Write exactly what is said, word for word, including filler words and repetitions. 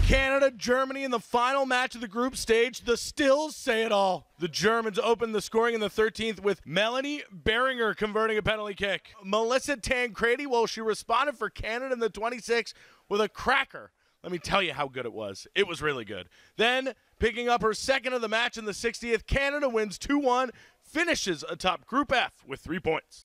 Canada, Germany in the final match of the group stage. The stills say it all. The Germans opened the scoring in the thirteenth with Melanie Beringer converting a penalty kick. Melissa Tancredi, well, she responded for Canada in the twenty-sixth with a cracker. Let me tell you how good it was. It was really good. Then, picking up her second of the match in the sixtieth, Canada wins two one, finishes atop Group F with three points.